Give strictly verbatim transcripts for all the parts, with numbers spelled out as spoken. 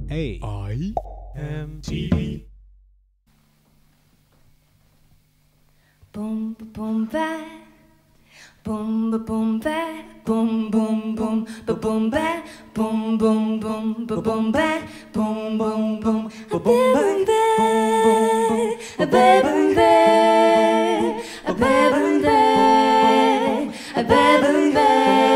A I M T V. Boom boom ba, boom boom ba, boom boom boom, boom ba, boom boom boom, boom ba, boom boom boom, boom ba, boom ba, boom ba, boom ba, boom ba, boom ba,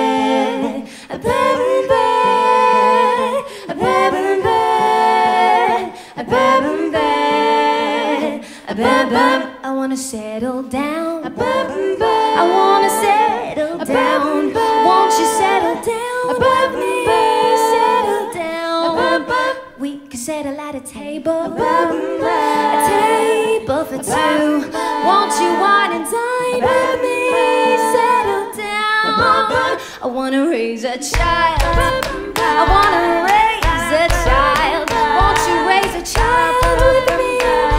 I wanna settle down. I wanna settle down. Won't you settle down with me? Settle down. We can settle at a table, a table for two. Won't you wine and dine with me? Settle down. I wanna raise a child. I wanna raise a child. Won't you raise a child with me?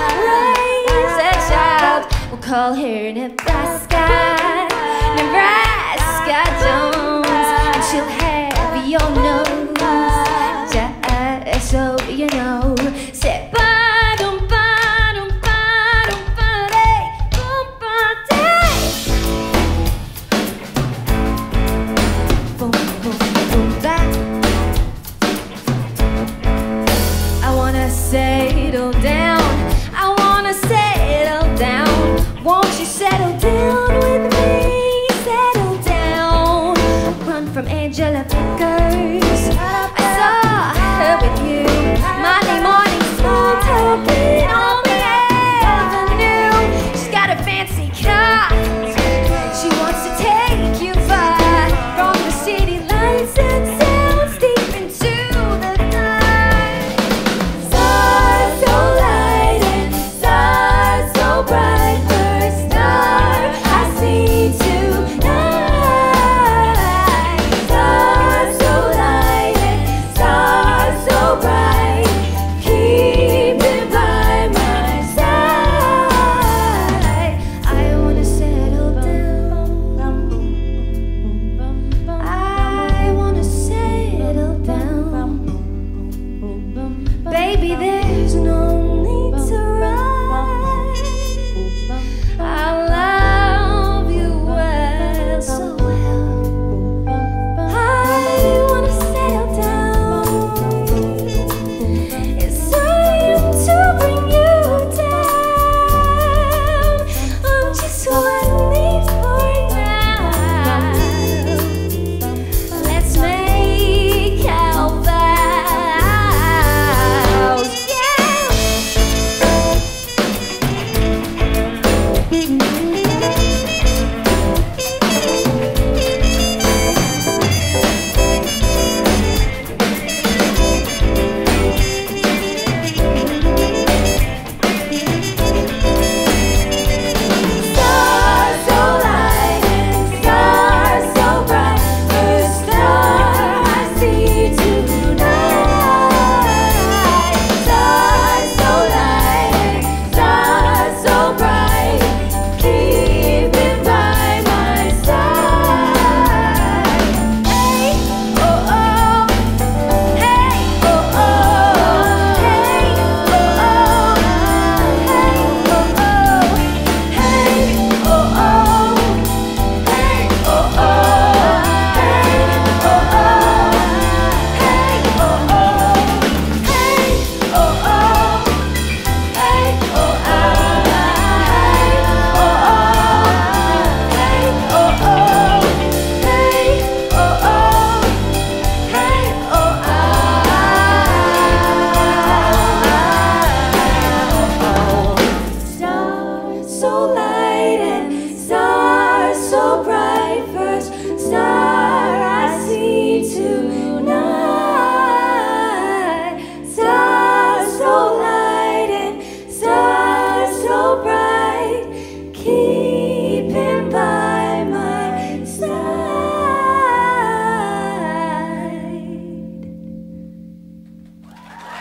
We'll call her Nebraska, Nebraska Jones, and she'll have your nose, just so you know. Say ba-dum, ba-dum, ba-dum, ba-day, boom, ba-day. Boom, boom, boom, ba. I wanna settle down. I wanna settle down. Won't you settle down with me? Settle down. Run from Angela Vickers. I saw her with you Monday morning, small talking on the avenue. She's got a fancy car. She wants to take you far from the city lights and sounds deep into the night. Stars so light and stars so bright. Baby, there's no need to run. I love you well, so well. I wanna settle down. It's time to bring you down. I'm just one leaf for now. Let's make our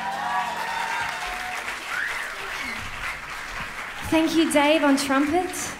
Thank you, Dave, on trumpet.